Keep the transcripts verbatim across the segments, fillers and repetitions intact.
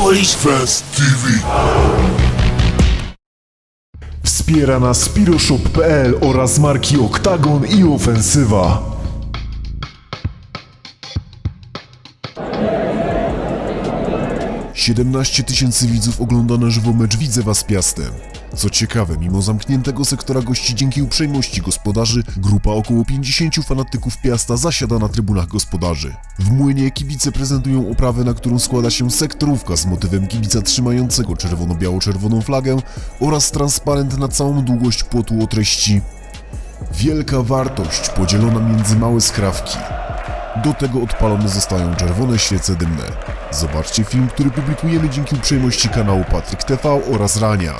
Polish Fans T V. Wspiera nas Piroshop kropka p l oraz marki Oktagon i Ofensywa. siedemnaście tysięcy widzów ogląda na żywo mecz Widzewa z Piastem. Co ciekawe, mimo zamkniętego sektora gości dzięki uprzejmości gospodarzy, grupa około pięćdziesięciu fanatyków Piasta zasiada na trybunach gospodarzy. W Młynie kibice prezentują oprawę, na którą składa się sektorówka z motywem kibica trzymającego czerwono-biało-czerwoną flagę oraz transparent na całą długość płotu o treści „Wielka wartość podzielona między małe skrawki”. Do tego odpalone zostają czerwone świece dymne. Zobaczcie film, który publikujemy dzięki uprzejmości kanału Patryk T V oraz Rania.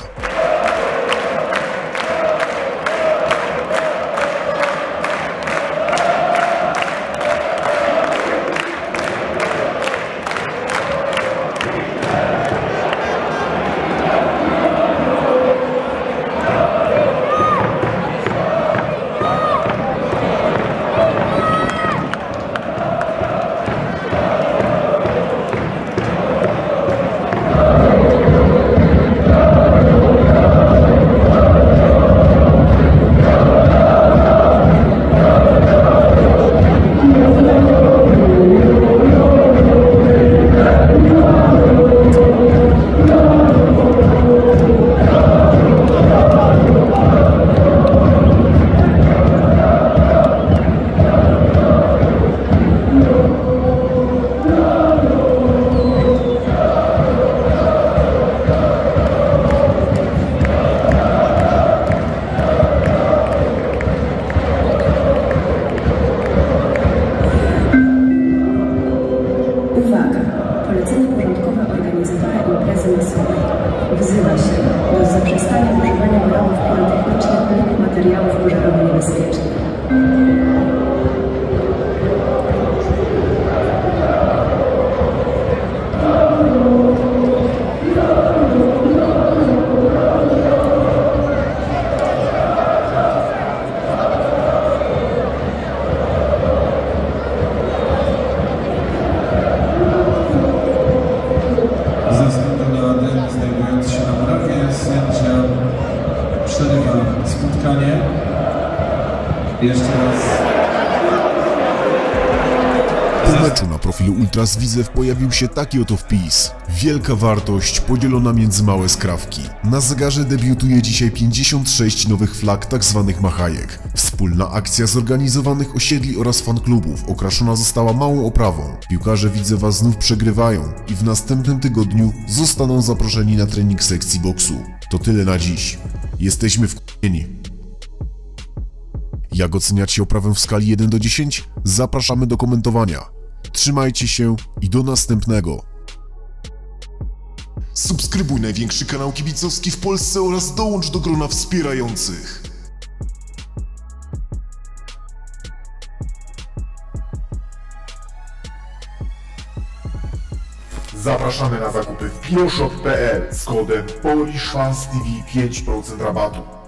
Uwaga! Polecenie porządkowe organizatora imprezy masowej wzywa się do zaprzestania używania wyrobów pirotechnicznych lub materiałów pożarowo niebezpiecznych. Ze względu na dym znajdujący się na murawie, sędzia przerywa spotkanie. Jeszcze raz. Po meczu na profilu Ultras Widzew pojawił się taki oto wpis: „Wielka wartość podzielona między małe skrawki”. Na zegarze debiutuje dzisiaj pięćdziesiąt sześć nowych flag tzw. machajek. Wspólna akcja zorganizowanych osiedli oraz fanklubów okraszona została małą oprawą. Piłkarze Widzewa znów przegrywają i w następnym tygodniu zostaną zaproszeni na trening sekcji boksu. To tyle na dziś. Jesteśmy wkurwieni. Jak oceniacie oprawę w skali jeden do dziesięciu? Zapraszamy do komentowania. Trzymajcie się i do następnego. Subskrybuj największy kanał kibicowski w Polsce oraz dołącz do grona wspierających. Zapraszamy na zakupy w Piroshop kropka p l z kodem Polish Fans T V pięć procent rabatu.